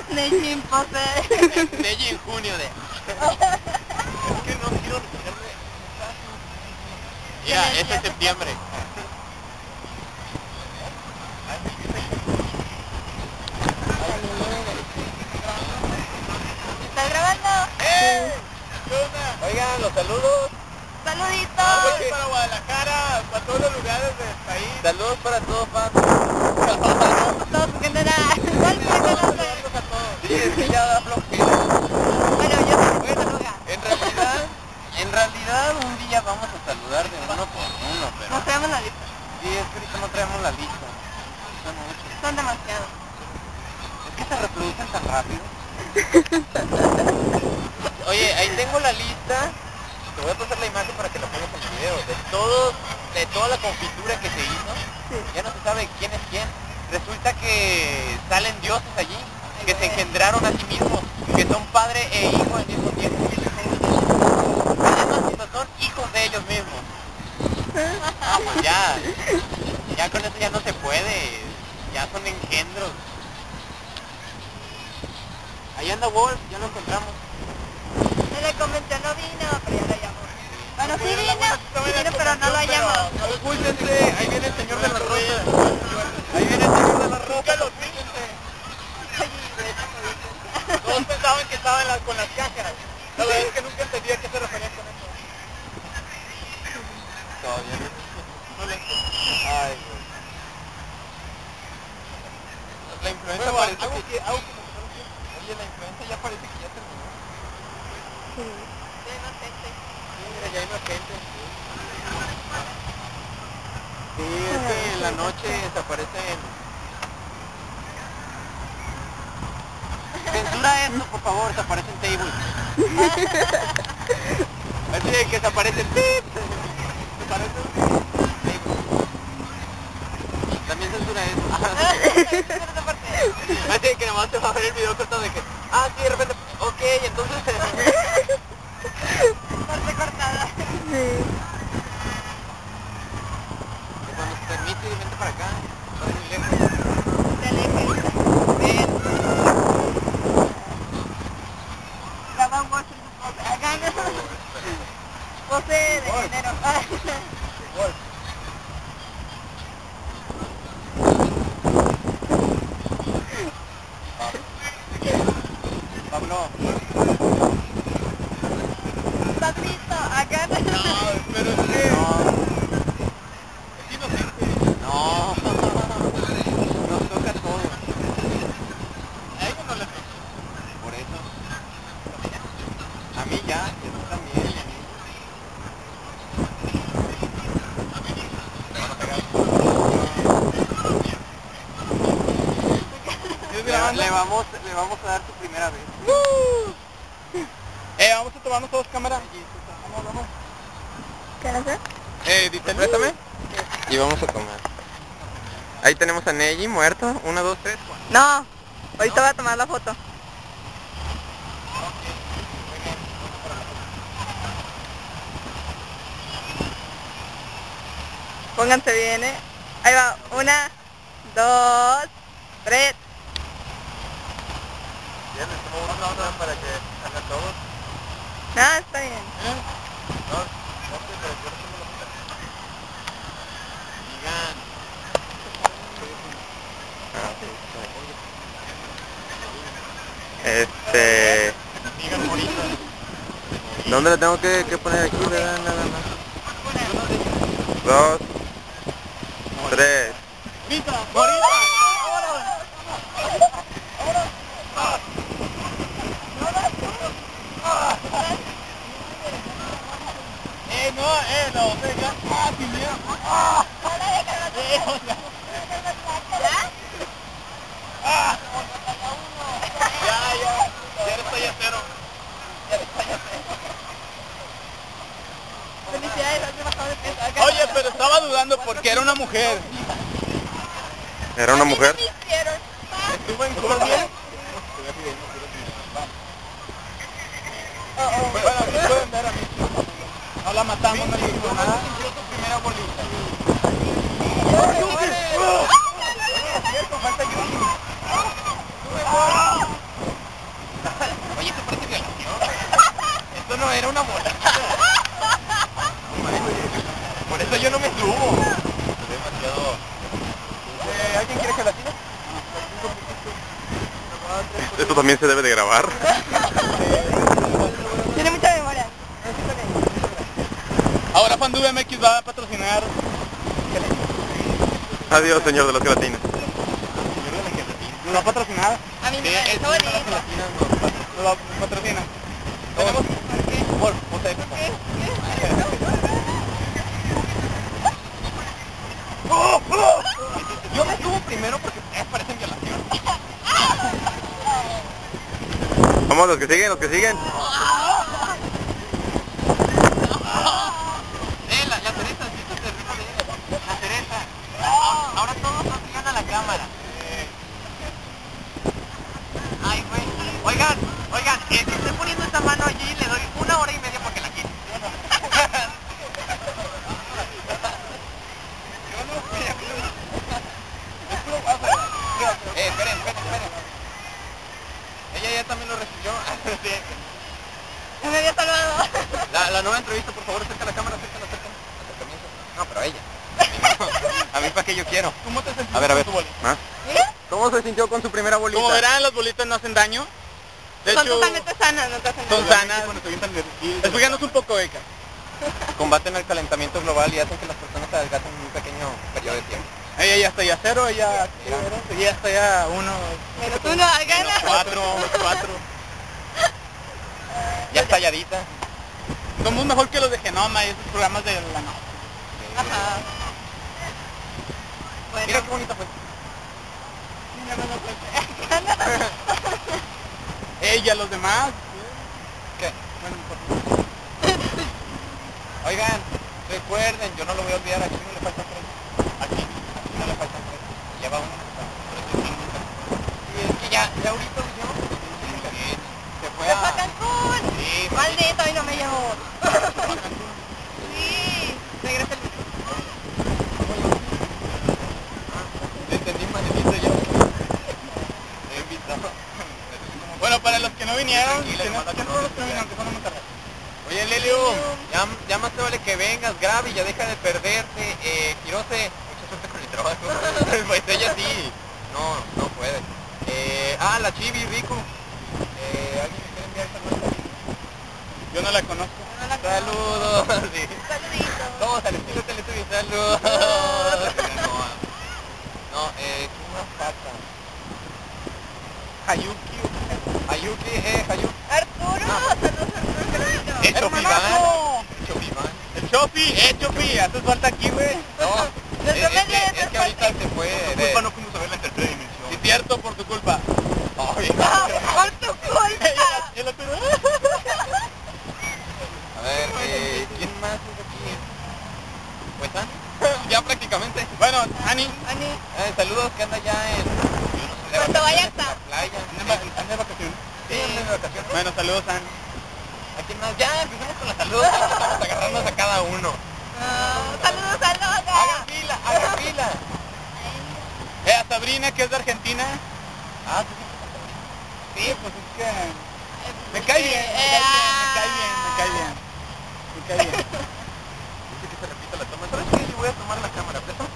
Neji en pose. Neji en junio de... Es que no quiero recogerme. Ya, es en septiembre. ¿Estás grabando? Oigan, los saludos. Saluditos. Para Guadalajara, para todos los lugares del país. Saludos para todos, Paco. Saludos a todos, porque no era... ¿Cuál me conoce? Sí, es que ya da flojera. Bueno, yo soy psicóloga. En realidad un día vamos a saludar de uno por uno, pero... Nos traemos la lista. Sí, es que ahorita no traemos la lista. Son muchos. Son demasiados. Es que se reproducen tan rápido. Oye, ahí tengo la lista. Te voy a pasar la imagen para que la pongas en el video. De toda la confitura que se hizo. Sí. Ya no se sabe quién es quién. Resulta que salen dioses allí, que se engendraron a sí mismos, que son padre e hijo al mismo tiempo. Además, son hijos de ellos mismos. Ah, pues ya con eso ya no se puede. Ya son engendros. Ahí anda Wolf, ya lo encontramos. En el convención no vino, pero ya lo llamó. Bueno, sí vino, pero no lo hallamos. Cuídense, ahí viene el señor de la rosa. Ahí viene el señor de la rosa. Todos pensaban que estaba con las cajas. La verdad es que nunca entendí a qué se referían con eso. Todavía no le Ay, güey. La influenza parece que... Oye, la influenza ya parece que ya terminó. Sí. Ya hay más gente. Sí, mira, ya hay más gente. Sí, es que en la noche desaparecen... Censura esto, por favor, desaparecen tables. Así de que desaparecen pip. Desaparecen tables. También censura eso. Así de que nomás te va a ver el video cortado de que... Ah, sí, de repente... Ok, entonces... Parte cortada. Sí. Cuando se permite, vente para acá. Estás muy lejos. Se aleja. Ven. Graba un watch en su pose. Acá no. Pose de género. Pablo. ¿Estás listo? Acá no. No, pero es que... No. Es inocente. No. Nos toca todo. A ellos no les toca. Por eso. A mí ya, a tú también, y a mí. Te van a pegar. Le vamos a dar tu primera vez. Vamos a tomarnos todos cámara. Vamos. ¿Qué haces? Dice, préstame. Y vamos a comer. Ahí tenemos a Neji muerto. 1, 2, 3, 4. No. Ahorita voy a tomar la foto. Pónganse bien, ¿eh? Ahí va. 1, 2, 3. Bien, les tomo una para que hagan todos. No, está bien. No, pero yo no tengo la mitad. Digan. Digan morita. ¿Dónde le tengo que poner aquí? ¿Verdad? Nada más. 2, 3. ¡Morita! ¡Morita! No, venga. ¡Ah, sin miedo! ¡Ah! ¡Ah! Ya eres payasero. Felicidades, has bajado de peso. Oye, pero estaba dudando porque era una mujer. ¿Era una mujer? ¿Estuvo en Colombia? Bueno, aquí pueden ver a mí. No la matamos, no le hizo nada. Sintió tu primera bolita. Falta Yuki. también se debe de grabar. Tiene mucha memoria. Ahora Fan MX va a patrocinar. Adiós, señor de las gelatinas. ¿Nos va a patrocinar? A mí Sí, me es está una bonito. gelatina, nos va a patrocinar. Tenemos por José. Yo me subo primero porque parecen violación. Vamos, los que siguen, los que siguen. La Teresa, ¿sí te río de ella? La Teresa. Ahora todos nos sigan a la cámara. Ay, güey. Oigan, si estoy poniendo esta mano allí, le doy 1 hora y media porque la quite. Esperen. Ella ya también lo recibió. Ya me había salvado. La nueva entrevista, por favor, acerca la cámara, acercamiento. No, pero a ella. A mí para qué yo quiero. ¿Cómo te sentiste A ver. con tu bolita? ¿Ah? ¿Cómo se sintió con su primera bolita? Como verán, las bolitas no hacen daño. De Son hecho, totalmente sanas, no te hacen son nada. sanas. Explícanos un poco, Eka. Combaten el calentamiento global y hacen que las personas se adelgacen en un pequeño periodo de tiempo. Ella ya está ya 0, ella ya está ya 1. Pero tú no has ganas. 4. Ya está talladita. Somos mejor que los de Genoma y esos programas de la noche. Ajá. Bueno. Mira qué bonita fue. Ella, los demás. ¿Qué? Bueno, oigan, recuerden, yo no lo voy a olvidar, aquí no le faltan 3. Aquí no le faltan 3. Lleva uno. Y es que ya ahorita huyó. Se fue a Cancún. Sí, Maldito, y no me llevó. Sí, regresa el entendí malito yo. He invitado. Bueno, para los que no vinieron, que no los que no vinieron, que fueron muy tarde. Oye, Lelio, ya más te vale que vengas, grave y ya deja de perderte. Quirose, mucha suerte con el trabajo. Pues ella sí. No puede. La Chibi, Rico. ¿Alguien me quiere enviar saludos? Yo no la conozco. Saludos. Sí. saludito. Todos al estilo Teletubbies, saludos. No, una pata. Hayuki. Hayuki. Arturo, saludos Arturo. El Chopiván. El Chopi, haces falta aquí, güey. No, es que ahorita se fue de... Culpa no fuimos a ver la tercera dimensión. Sí, cierto, por tu culpa. Ay, Por tu culpa. A ver, ¿quién más es aquí? Pues Ani. Ya prácticamente. Bueno, Ani. Saludos que anda ya en... Cuando vayas en la playa. ¿Anda de vacaciones? Sí, anda de vacaciones. Bueno, saludos, Ani. ¿A quién más? Ya, empezamos con los saludos. Estamos agarrándonos a cada uno. Saludos a Lola. Hagan fila. A Sabrina, que es de Argentina. Sí, pues es que... Me cae bien. Dice que se repita la toma. ¿Sabes qué? Yo voy a tomar la cámara. Préstame